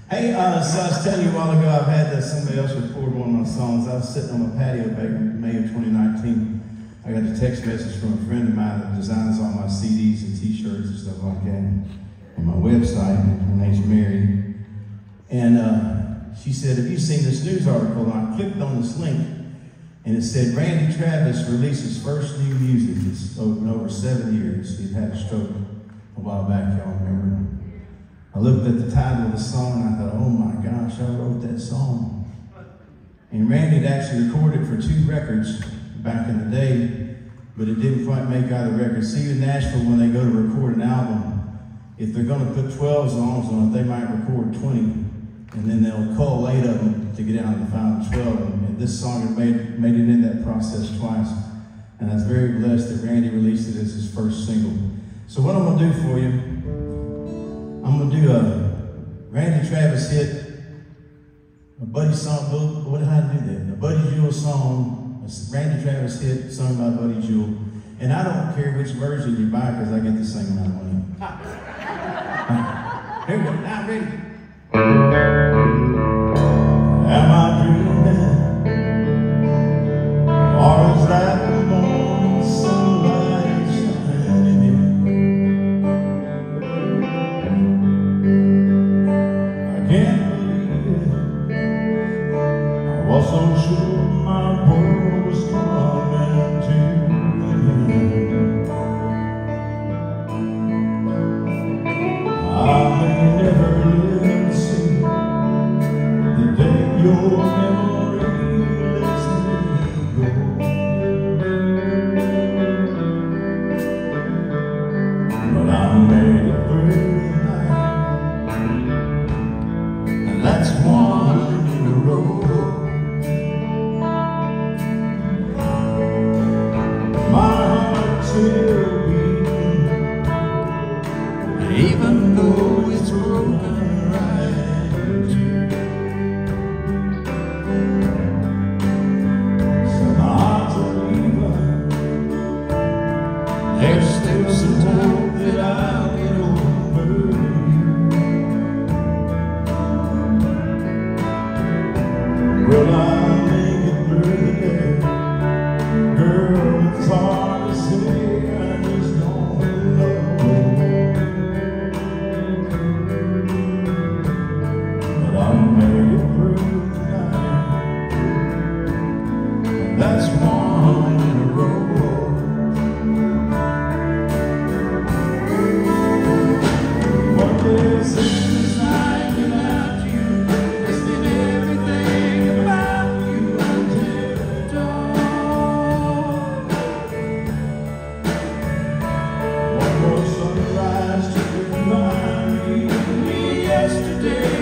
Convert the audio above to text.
Hey, so I was telling you a while ago, I've had somebody else record one of my songs. I was sitting on my patio back in May of 2019. I got a text message from a friend of mine that designs all my CDs and t-shirts and stuff like that on my website. Her name's Mary. And she said, have you seen this news article? And I clicked on this link, and it said, Randy Travis released his first new music. It's been over 7 years. He'd had a stroke a while back, y'all remember? I looked at the title of the song and I thought, oh my gosh, I wrote that song. And Randy had actually recorded for 2 records back in the day, but it didn't quite make either record. See, in Nashville, when they go to record an album, if they're going to put 12 songs on it, they might record 20, and then they'll cull 8 of them to get down to the final 12. And this song had made it in that process twice. And I was very blessed that Randy released it as his first single. So what I'm going to do for you, I'm going to do a Randy Travis hit, a Buddy song, how to do that? A Buddy Jewell song, a Randy Travis hit sung by Buddy Jewell. And I don't care which version you buy because I get to sing my money. Here we go, now ready. Am I dreaming? Or is that the morning sunlight shining in? I can't believe it. I was so sure my world was coming to an end. I may never live to see the day your memory lets me go. But I made it through the night, and that's one in a row. My heart still beating, even though it's broken right in two. Some hearts are even, there's still some hope that I'll get over you. Will I make it through the day? Girl, it's hard to say, I just don't know. But I made it through the night, and that's one in a row. What is this night without you? Missing everything about you until dawn. One more sunrise to remind me yesterday.